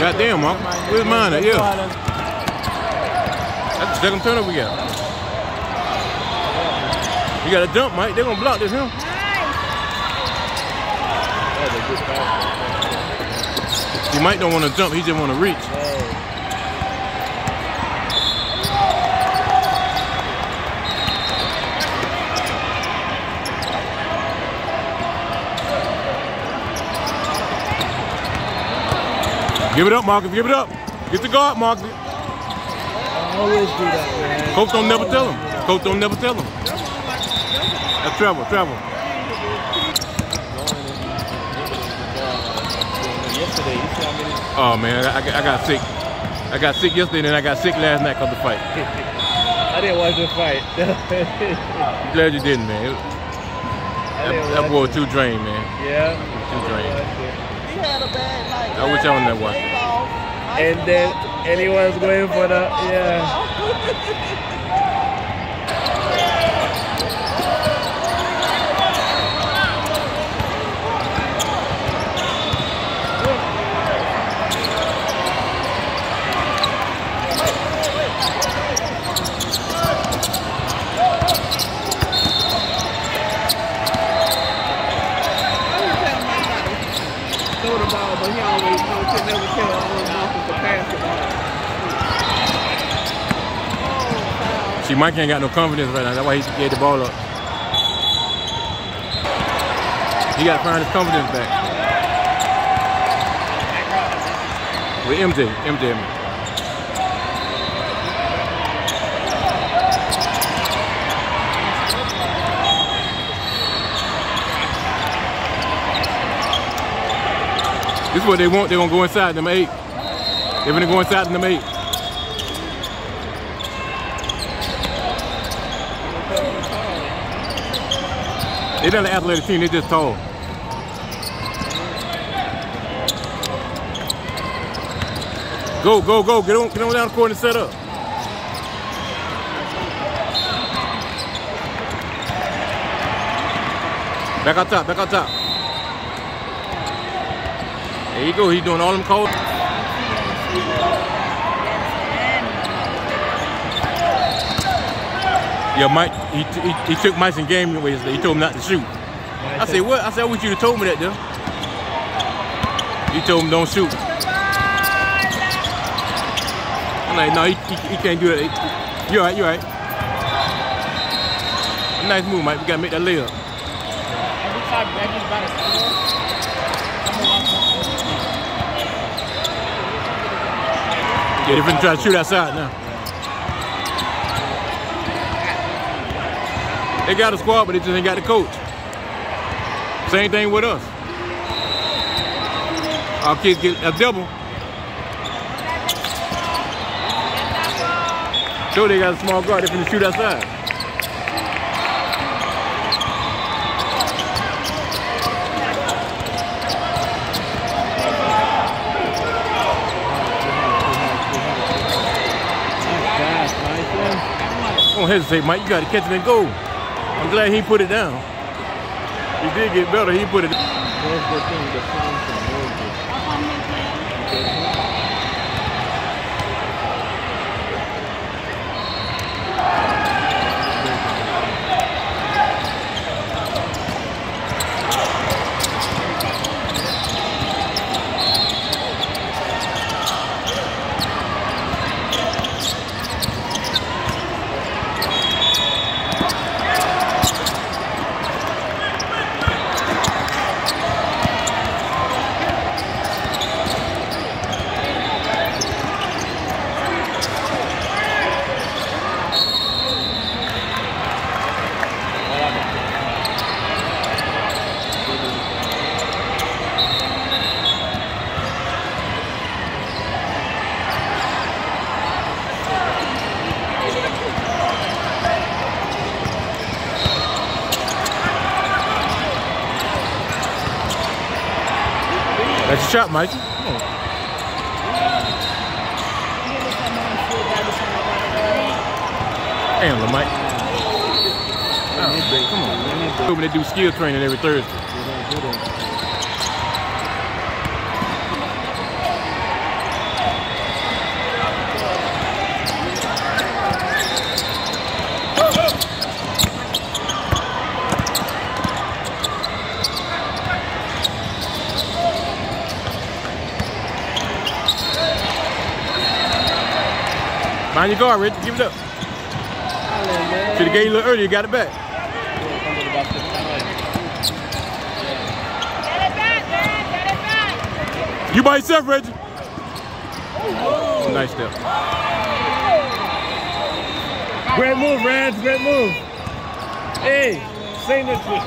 Goddamn, Mark. Where's mine at? Yeah. That's the second turnover we got. You got to jump, Mike. They're going to block this, huh? See, Mike don't want to jump. He just want to reach. Give it up, Marcus. Give it up. Get the guard, Marcus. I always do that, man. Coach don't never tell him. Coach don't never tell him. That's travel. Yesterday, you see how many? Oh man, I got sick. I got sick yesterday, and then I got sick last night because of the fight. I didn't watch the fight. I'm glad you didn't, man. That boy was too drained, man. Yeah. Too drained. He had a bad night. I wish I was there watching. And then anyone's going for the Throw the ball, but he always knows to never tell Marcus to pass the ball. See, Mike ain't got no confidence right now. That's why he gave the ball up. He got to find his confidence back. With MJ. This is what they want. They're going to go inside them 8. They're going to go inside them 8. They're not an athletic team. They're just tall. Go. Get on down the court and set up. Back out top. There you go. He's doing all them calls. Yeah, Mike, he took Mike's game away. He told him not to shoot. I said, what? I said, I wish you'd have told me that, though. He told him don't shoot. I'm like, no, he can't do that. You're right. Nice move, Mike. We got to make that layup. Every time Reggie's about to score, yeah, they're finna try to shoot outside now. They got a squad, but they just ain't got the coach. Same thing with us. Our kids get a double. So they got a small guard, they're finna shoot outside. Don't hesitate, Mike. You got to catch it and go. I'm glad he put it down. He did get better. He put it down. That's the thing, the fans are That's your shot, Mike. Damn, Mike. Come on, man. They do skill training every Thursday. Find your guard, Reggie. Give it up. Should have gave you a little earlier. You got it back. You by yourself, Reggie. Nice step. Great move, Rance. Great move. Hey, sing this shit.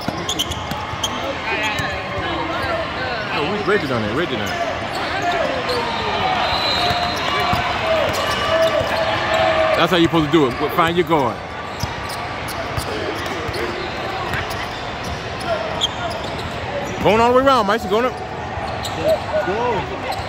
Oh, where's Reggie on there? Reggie on there. That's how you're supposed to do it. Find your guard. Going all the way around, Mike. Going up. Go.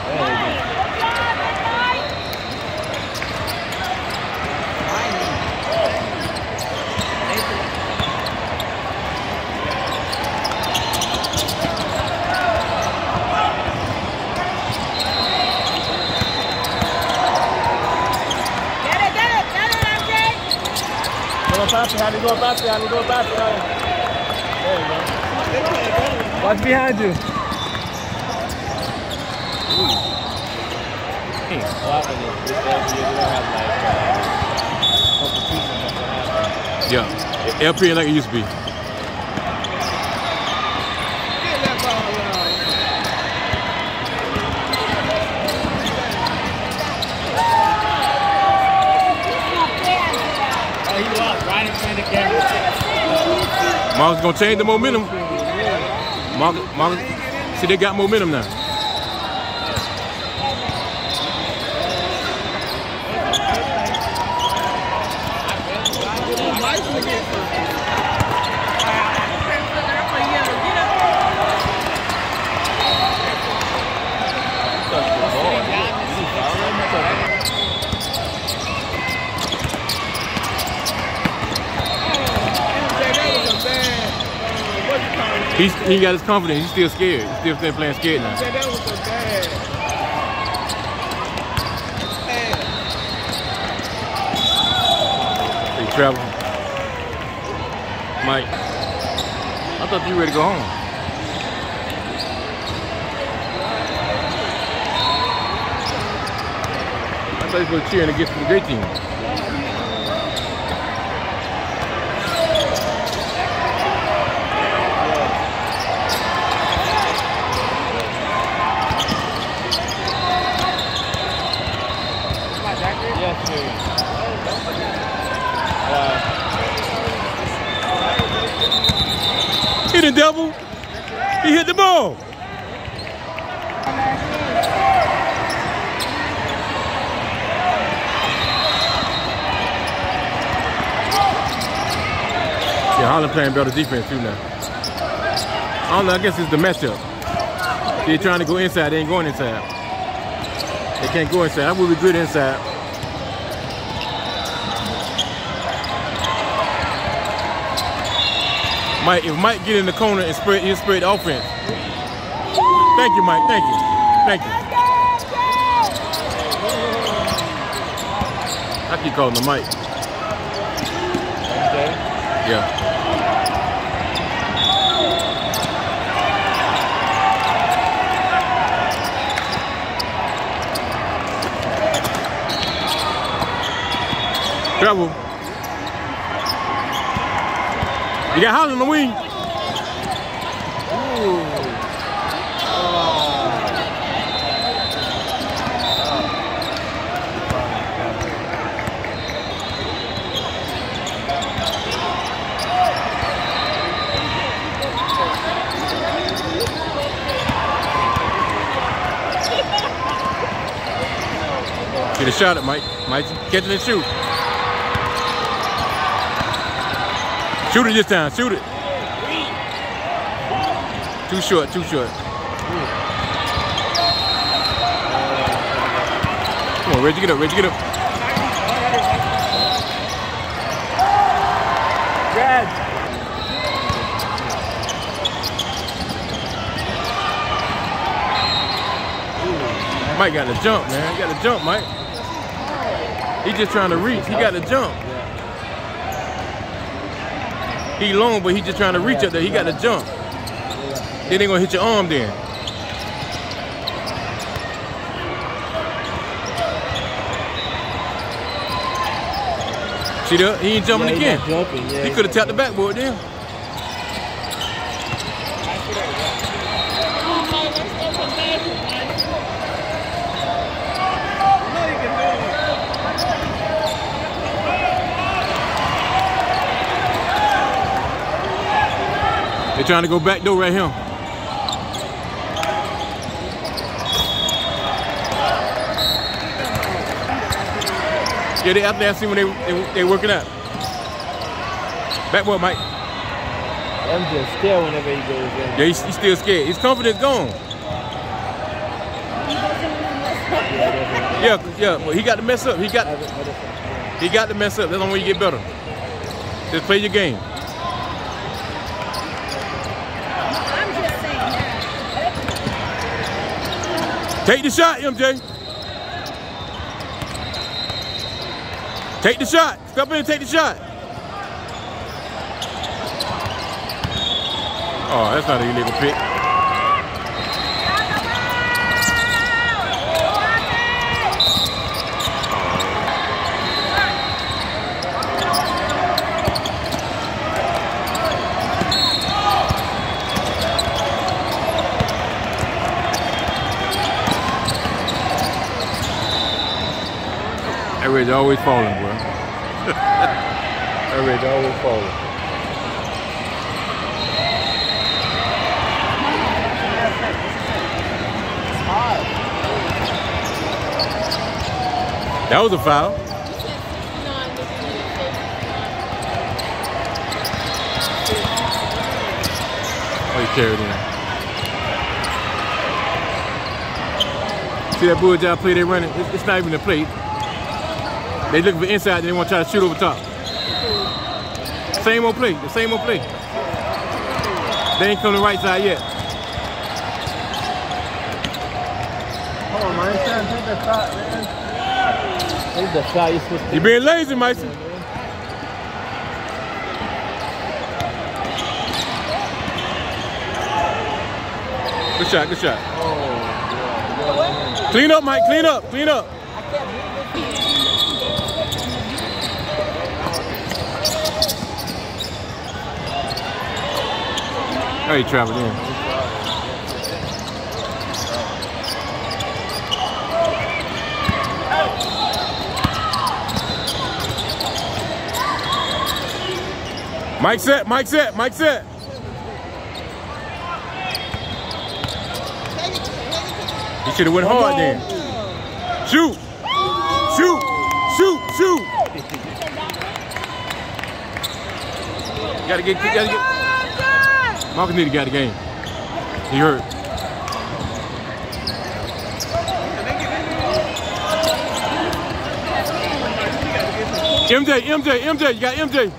How do you go about it? How do you go about it? There you go. Watch behind you. Yeah, LP like it used to be. Get that ball out. Marcus gonna change the momentum. Marcus, see they got momentum now. He got his confidence. He's still scared. He's still playing scared now. That was a bad. They travel. Mike, I thought you were ready to go home. I thought you were cheering against the great team. Hit it, devil. He hit the ball. Yeah, Holland playing better defense too now. I don't know, I guess it's the matchup. They're trying to go inside, they ain't going inside. They can't go inside. I would be good inside. Mike, if Mike get in the corner and spread, he'll spread the offense. Thank you, Mike. Thank you. Thank you. I keep calling him Mike. Yeah. Trouble. You got Holland on the wing. Get a shot at Mike. Mike, catch it and shoot. Shoot it this time, shoot it. Too short, too short. Come on, Reggie, get up, Reggie, get up. Red. Mike got to jump, man. He got to jump, Mike. He just trying to reach. He got to jump. He long, but he just trying to reach up there. He got to jump. Then they gonna hit your arm then. See that? He ain't jumping again. Jumping, yeah, He could have tapped the backboard then. They're trying to go back door right here. Yeah, they out there. I see when they working out. Backboard, Mike. I'm just scared whenever he goes in. Yeah, he's still scared. His confidence gone. Yeah, but he got to mess up. He got to mess up. That's the only way you get better. Just play your game. I'm just saying that. Take the shot, MJ. Take the shot. Step in and take the shot. Oh, that's not an illegal pick. That red's always falling, bro. That red's always falling. That was a foul. Oh, he carried in. See that bulldog play they running? It's not even a play. They looking for inside, they want to try to shoot over top. Same old play, the same old play. They ain't come to the right side yet. Hold on, man. Take that shot, man. Take the shot you're supposed to You being lazy, Mason. Good shot, good shot. Oh, yeah. Clean up, Mike, clean up, clean up. Oh, he traveled in. Mike set, Mike set, Mike set. He should have went hard then. Shoot, shoot, shoot, shoot. Gotta get. Marcus need to get the game. He hurt. MJ, you got MJ.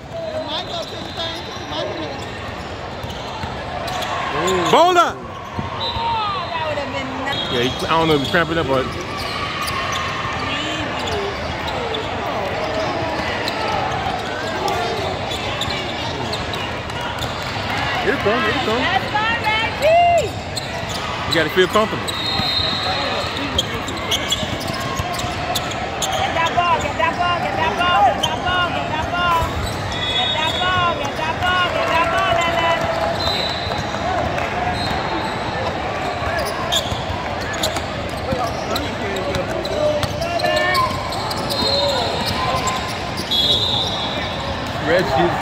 Ball up. Yeah, I don't know if he's cramping up or. Here it comes, here it comes. Let's go, Reggie! You gotta feel comfortable. Get that ball, get that ball, get that ball, get that ball, get that ball. Get that ball, get that ball, get that ball, Lele. Reggie's